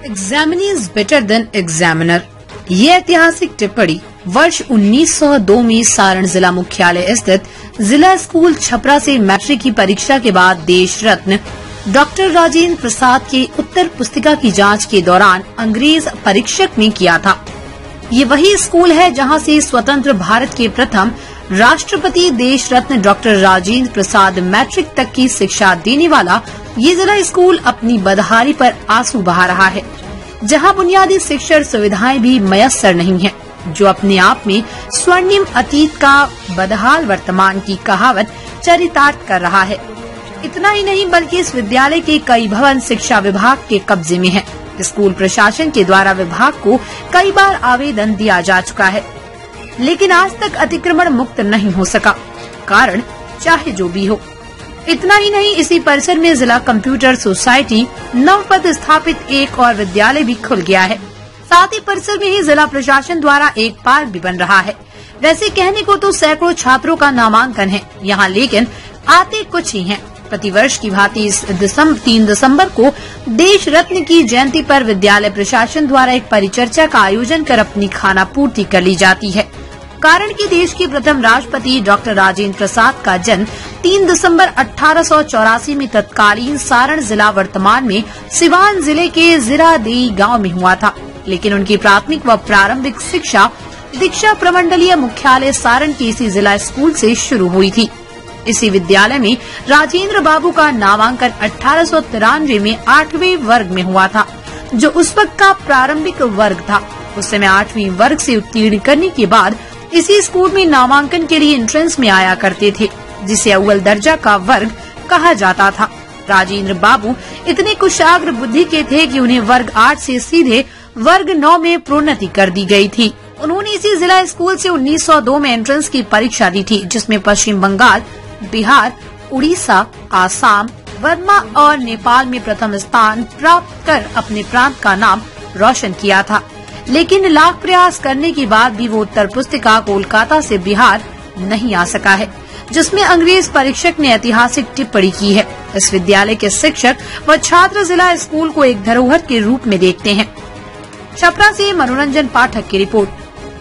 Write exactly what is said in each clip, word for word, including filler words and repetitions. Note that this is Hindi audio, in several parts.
Examinee is better than examiner. ये ऐतिहासिक टिप्पणी वर्ष उन्नीस सौ दो में सारण जिला मुख्यालय स्थित जिला स्कूल छपरा से मैट्रिक की परीक्षा के बाद देश रत्न डॉक्टर राजेंद्र प्रसाद के उत्तर पुस्तिका की जांच के दौरान अंग्रेज परीक्षक ने किया था। ये वही स्कूल है जहां से स्वतंत्र भारत के प्रथम राष्ट्रपति देश रत्न डॉक्टर राजेंद्र प्रसाद मैट्रिक तक की शिक्षा देने वाला ये जिला स्कूल अपनी बदहाली पर आंसू बहा रहा है, जहां बुनियादी शिक्षण सुविधाएं भी मयस्सर नहीं है, जो अपने आप में स्वर्णिम अतीत का बदहाल वर्तमान की कहावत चरितार्थ कर रहा है। इतना ही नहीं बल्कि इस विद्यालय के कई भवन शिक्षा विभाग के कब्जे में हैं। स्कूल प्रशासन के द्वारा विभाग को कई बार आवेदन दिया जा चुका है, लेकिन आज तक अतिक्रमण मुक्त नहीं हो सका। कारण चाहे जो भी हो। इतना ही नहीं, इसी परिसर में जिला कंप्यूटर सोसाइटी नवपद स्थापित एक और विद्यालय भी खुल गया है। साथ ही परिसर में ही जिला प्रशासन द्वारा एक पार्क भी बन रहा है। वैसे कहने को तो सैकड़ों छात्रों का नामांकन है यहाँ, लेकिन आते कुछ ही हैं। प्रतिवर्ष की भांति इस दिसंबर तीन दिसंबर को देश रत्न की जयंती पर विद्यालय प्रशासन द्वारा एक परिचर्चा का आयोजन कर अपनी खाना पूर्ति कर ली जाती है। कारण कि देश के प्रथम राष्ट्रपति डॉक्टर राजेंद्र प्रसाद का जन्म तीन दिसंबर अठारह सौ चौरासी में तत्कालीन सारण जिला वर्तमान में सिवान जिले के जिरादेई गांव में हुआ था, लेकिन उनकी प्राथमिक व प्रारंभिक शिक्षा दीक्षा प्रमंडलीय मुख्यालय सारण के इसी जिला स्कूल से शुरू हुई थी। इसी विद्यालय में राजेंद्र बाबू का नामांकन अठारह सौ तिरानवे में आठवें वर्ग में हुआ था, जो उस वक्त का प्रारंभिक वर्ग था। उस समय आठवीं वर्ग से उत्तीर्ण करने के बाद इसी स्कूल में नामांकन के लिए एंट्रेंस में आया करते थे, जिसे अव्वल दर्जा का वर्ग कहा जाता था। राजेंद्र बाबू इतने कुशाग्र बुद्धि के थे कि उन्हें वर्ग आठ से सीधे वर्ग नौ में प्रोन्नति कर दी गई थी। उन्होंने इसी जिला स्कूल से उन्नीस सौ दो में एंट्रेंस की परीक्षा दी थी, जिसमें पश्चिम बंगाल, बिहार, उड़ीसा, आसाम, वर्मा और नेपाल में प्रथम स्थान प्राप्त कर अपने प्रांत का नाम रोशन किया था। लेकिन लाख प्रयास करने के बाद भी वो उत्तर पुस्तिका कोलकाता से बिहार नहीं आ सका है, जिसमें अंग्रेज परीक्षक ने ऐतिहासिक टिप्पणी की है। इस विद्यालय के शिक्षक व छात्र जिला स्कूल को एक धरोहर के रूप में देखते हैं। छपरा से मनोरंजन पाठक की रिपोर्ट।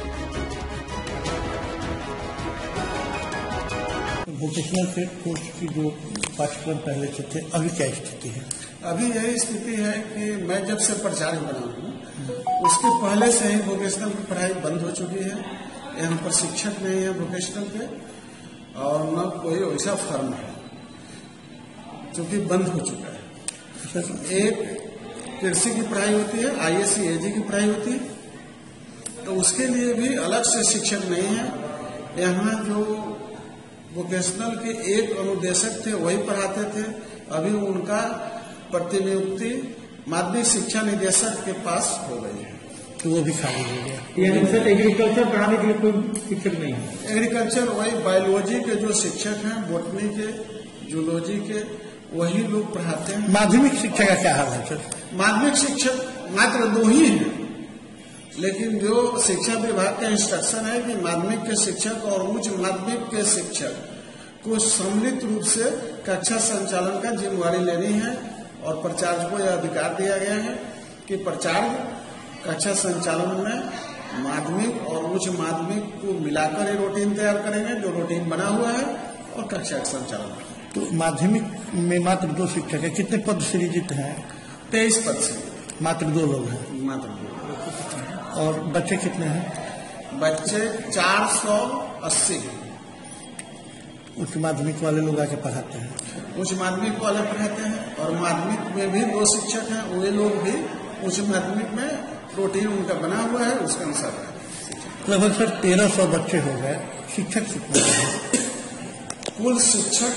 वोकेशनल ट्रेड कोर्स की जो पाठ्यक्रम पहले से थे, अभी क्या स्थिति है? अभी यही स्थिति है कि मैं जब से प्राचार्य बना हूँ उसके पहले से ही वोकेशनल की पढ़ाई बंद हो चुकी है। यहाँ पर शिक्षक नहीं है वोकेशनल के, और न कोई वैसा फर्म है, क्योंकि बंद हो चुका है। एक कृषि की पढ़ाई होती है, आईएससी एजी की पढ़ाई होती है, तो उसके लिए भी अलग से शिक्षक नहीं है। यहाँ जो वोकेशनल के एक अनुदेशक थे वही पढ़ाते थे। अभी उनका प्रतिनियुक्ति माध्यमिक शिक्षा निदेशक के पास हो गई है, तो वो भी खाली हो गया। यानी सर एग्रीकल्चर पढ़ाने के लिए कोई शिक्षक नहीं है? एग्रीकल्चर वही बायोलॉजी के जो शिक्षक हैं, बोटनी के, जूलॉजी के, वही लोग पढ़ाते हैं। माध्यमिक शिक्षा का क्या हाल है सर? माध्यमिक शिक्षक मात्र दो ही हैं, लेकिन जो शिक्षा विभाग का इंस्ट्रक्शन है कि माध्यमिक के शिक्षक और उच्च माध्यमिक के शिक्षक को सम्मिलित रूप से कक्षा संचालन का जिम्मेवारी लेनी है, और प्राचार्य को यह अधिकार दिया गया है कि प्राचार्य कक्षा संचालन में माध्यमिक और उच्च माध्यमिक को मिलाकर ये रूटीन तैयार करेंगे, जो रूटीन बना हुआ है, और कक्षा का संचालन। तो माध्यमिक में मात्र दो शिक्षक है, कितने पद सृजित हैं? तेईस पद से मात्र दो लोग हैं। मात्र दो। और बच्चे कितने हैं? बच्चे चार सौ अस्सी। उच्च माध्यमिक वाले लोग आके पढ़ाते हैं? उच्च माध्यमिक वाले पढ़ाते हैं, और माध्यमिक में भी दो शिक्षक हैं, वे लोग भी उच्च माध्यमिक में रूटीन उनका बना हुआ है, उसके अनुसार। लगभग सर तेरह सौ बच्चे हो गए, शिक्षक कितने हैं? कुल शिक्षक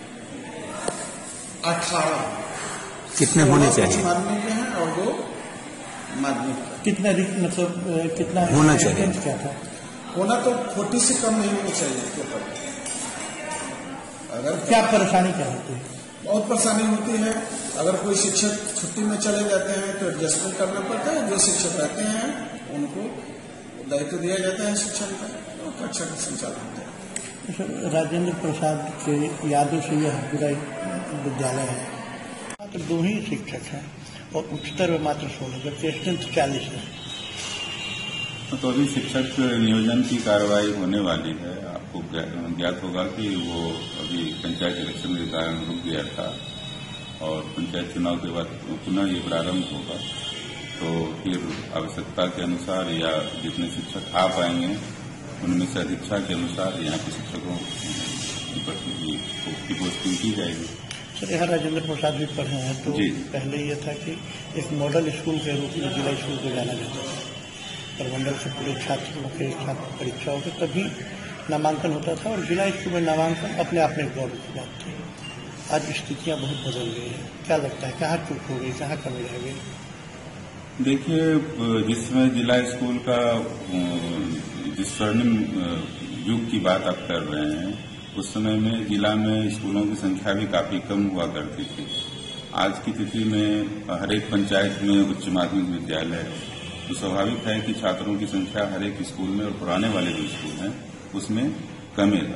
अठारह। कितने होने चाहिए? माध्यमिक के हैं और दो माध्यमिक। कितना मतलब कितना होना चाहिए? क्या था होना तो फोर्टी से कम नहीं होना चाहिए इसके पर। अगर क्या परेशानी क्या होती है? बहुत परेशानी होती है। अगर कोई शिक्षक छुट्टी में चले जाते हैं तो एडजस्टमेंट करना पड़ता है। जो शिक्षक रहते हैं उनको दायित्व दिया जाता है शिक्षण का, और कक्षा का संचालन होता है। राजेंद्र प्रसाद के यादों से यह पूरा विद्यालय है। तो दो ही शिक्षक हैं, और उच्चतर में मात्र सोलह, जबकि स्ट्रेंथ चालीस है। तो अभी शिक्षक नियोजन की कार्रवाई होने वाली है। आपको ज्ञात होगा कि वो अभी पंचायत इलेक्शन के कारण रुक गया था और पंचायत चुनाव के बाद पुनः ये प्रारंभ होगा। तो फिर आवश्यकता के अनुसार या जितने शिक्षक आ पाएंगे उनमें से अधीक्षा के अनुसार यहाँ के शिक्षकों की पोस्टिंग की जाएगी। सर, यहाँ राजेंद्र प्रसाद भी पढ़े हैं, तो पहले ये था कि एक मॉडल स्कूल के रूप में जिला स्कूल को जाना जाता था। प्रमंडल से पूरे छात्रों के छात्र परीक्षाओं के तभी नामांकन होता था और जिला स्कूल में नामांकन अपने आप में गौरव की बात थी। आज स्थितियाँ बहुत बदल गई हैं। क्या लगता है, कहाँ चूक हो गई, कहाँ कमी रह गई? देखिए, जिस समय जिला स्कूल का जिस स्वर्णिम युग की बात आप कर रहे हैं, उस समय में जिला में स्कूलों की संख्या भी काफी कम हुआ करती थी। आज की तिथि में हर एक पंचायत में उच्च माध्यमिक विद्यालय, तो स्वाभाविक है कि छात्रों की संख्या हर एक स्कूल में और पुराने वाले जो स्कूल हैं उसमें कमी है।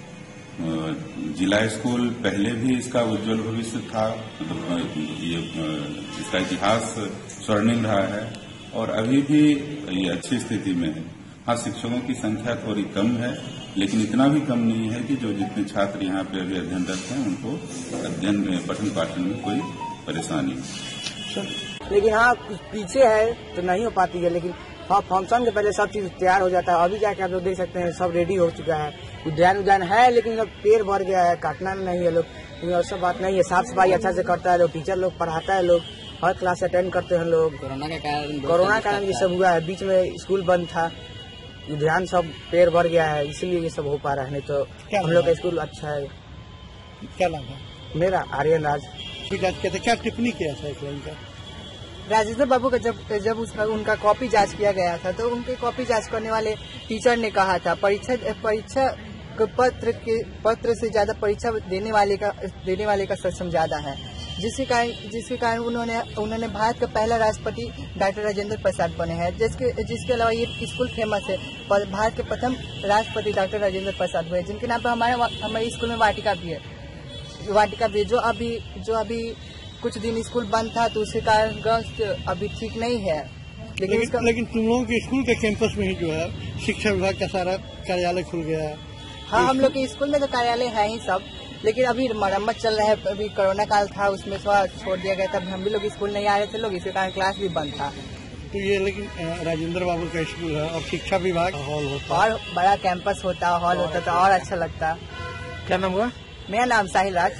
जिला स्कूल पहले भी इसका उज्जवल भविष्य था, ये इसका इतिहास स्वर्णिम रहा है और अभी भी ये अच्छी स्थिति में है। हाँ, शिक्षकों की संख्या थोड़ी कम है, लेकिन इतना भी कम नहीं है कि जो जितने छात्र यहाँ पे अभी अध्ययनरत हैं उनको अध्ययन में पठन पाठन में कोई परेशानी हो। लेकिन हाँ, पीछे है तो नहीं हो पाती है, लेकिन हाँ, फंक्शन से पहले सब चीज तैयार हो जाता है। अभी जाके आप लोग देख सकते हैं सब रेडी हो चुका है। उद्यान उद्यान है, लेकिन सब पेड़ भर गया है, काटना नहीं है लोग, लेकिन और सब बात नहीं है। साफ सफाई अच्छा से करता है लोग, टीचर लोग पढ़ाता है, लोग हर क्लास अटेंड करते हैं लोग। कोरोना के कारण कोरोना के कारण ये सब हुआ है। बीच में स्कूल बंद था, उद्यान सब पेड़ भर गया है, इसलिए ये सब हो पा रहा है। नहीं तो हम लोग का स्कूल अच्छा है। क्या नाम है? मेरा आर्यन राज। क्या टिप्पणी किया था इनका? राजेंद्र बाबू का जब जब उसका उनका कॉपी जांच किया गया था, तो उनके कॉपी जांच करने वाले टीचर ने कहा था परीक्षा परीक्षा पत्र के पत्र से ज्यादा परीक्षा देने वाले का देने वाले का सक्षम ज्यादा है, जिसके कारण जिसके कारण उन्होंने उन्होंने भारत का पहला राष्ट्रपति डॉक्टर राजेंद्र प्रसाद बने हैं। जिसके जिसके अलावा ये स्कूल फेमस है। भारत के प्रथम राष्ट्रपति डॉक्टर राजेंद्र प्रसाद हुए, जिनके नाम पर हमारे हमारे स्कूल में वाटिका भी है वाटिका भी जो अभी जो अभी कुछ दिन स्कूल बंद था, तो उसके कारण अभी ठीक नहीं है। लेकिन लेकिन, इसका... लेकिन तुम लोगों के स्कूल के कैंपस में ही जो है शिक्षा विभाग का सारा कार्यालय खुल गया है। हाँ, हम लोग के स्कूल में तो कार्यालय है ही सब, लेकिन अभी मरम्मत चल रहा है। अभी कोरोना काल था, उसमें थोड़ा छोड़ दिया गया था। हम भी लोग स्कूल नहीं आ रहे थे लोग, इसके कारण क्लास भी बंद था। तो ये लेकिन राजेंद्र बाबू का स्कूल है और शिक्षा विभाग हॉल होता और बड़ा कैंपस होता, हॉल होता तो और अच्छा लगता। क्या नाम हुआ? मेरा नाम साहिल राज।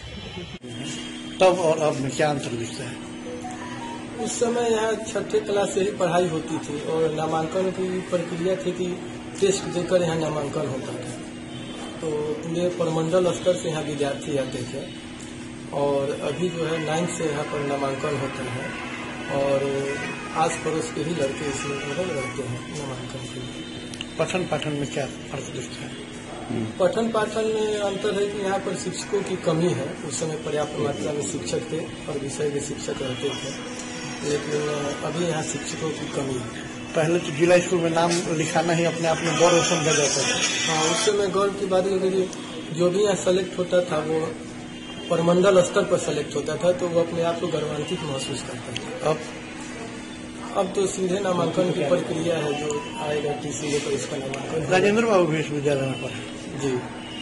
तब और अब में क्या अंतर दिखता है? उस समय यहाँ छठे क्लास से ही पढ़ाई होती थी और नामांकन की प्रक्रिया थी कि टेस्ट देकर यहाँ नामांकन होता था। तो पूरे प्रमंडल स्तर से यहाँ विद्यार्थी आते थे और अभी जो है नाइन्थ से यहाँ पर नामांकन होता है और आस पड़ोस के ही लड़के इसमें रहते हैं नामांकन के लिए। पठन पाठन में क्या फर्क दिखता है? पठन पाठन में अंतर है कि यहाँ पर शिक्षकों की कमी है। उस समय पर्याप्त मात्रा में शिक्षक थे और विषय के शिक्षक रहते थे, लेकिन अभी यहाँ शिक्षकों की कमी है। पहले तो जिला स्कूल में नाम लिखाना ही अपने आप में गौरव समझा जाता था। हाँ, उस समय गौरव की बात है कि जो भी यहाँ सेलेक्ट होता था वो प्रमंडल स्तर पर सेलेक्ट होता था, तो वो अपने आप को गर्वान्वित महसूस करता था। अब अब तो सीधे नामांकन की प्रक्रिया है, जो आएगा टीसी लेकर इसका नामांकन। राजेंद्र बाबू विश्वविद्यालय में पढ़े जी।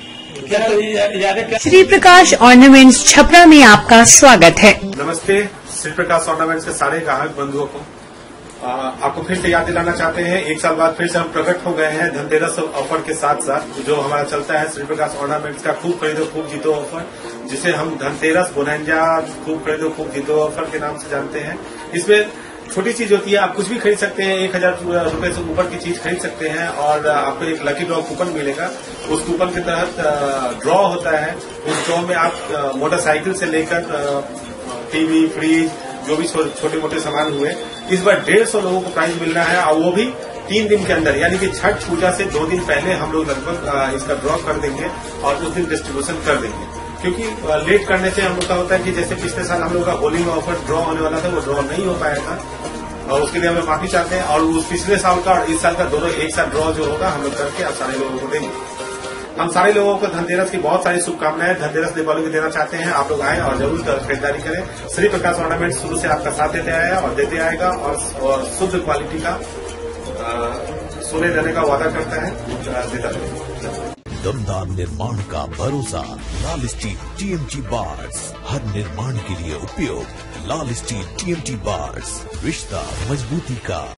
श्री प्रकाश ऑर्नामेंट्स छपरा में आपका स्वागत है। नमस्ते श्री प्रकाश ऑर्नामेंट्स के सारे ग्राहक बंधुओं को आपको फिर से याद दिलाना चाहते हैं, एक साल बाद फिर से हम प्रकट हो गए हैं धनतेरस ऑफर के साथ साथ। जो हमारा चलता है श्री प्रकाश ऑर्नामेंट्स का खूब खरीदो खूब जीतो ऑफर, जिसे हम धनतेरस बोनंजा खूब खरीदो खूब जीतो ऑफर के नाम से जानते हैं। इसमें छोटी चीज होती है, आप कुछ भी खरीद सकते हैं, एक हजार रूपये से ऊपर की चीज खरीद सकते हैं और आपको एक लकी ड्रॉ कूपन मिलेगा। उस कूपन के तहत ड्रॉ होता है। उस ड्रॉ में आप मोटरसाइकिल से लेकर टीवी, फ्रिज, जो भी छोटे मोटे सामान हुए, इस बार डेढ़ सौ लोगों को प्राइज मिलना है और वो भी तीन दिन के अंदर, यानी कि छठ पूजा से दो दिन पहले हम लोग लगभग इसका ड्रॉ कर देंगे और उस दिन डिस्ट्रीब्यूशन कर देंगे। क्योंकि लेट करने से हम लोग का होता है कि जैसे पिछले साल हम लोग का होली में ऑफर ड्रॉ होने वाला था, वो ड्रॉ नहीं हो पाया था और उसके लिए हमें माफी चाहते हैं। और उस पिछले साल का और इस साल का दोनों एक साथ ड्रॉ जो होगा हम लोग करके आप सारे लोगों को देंगे। हम सारे लोगों को धनतेरस की बहुत सारी शुभकामनाएं, धनतेरस दीपावली की देना चाहते हैं। आप लोग आए और जरूर खरीदारी करें। श्री प्रकाश ऑर्नामेंट शुरू से आपका साथ देते आया और देते आएगा और, और शुद्ध क्वालिटी का सोने देने का वादा करता है, देता रहेगा। दमदार निर्माण का भरोसा लाल स्टील टीएमटी बार्स, हर निर्माण के लिए उपयोग लाल स्टील टीएमटी बार्स, रिश्ता मजबूती का।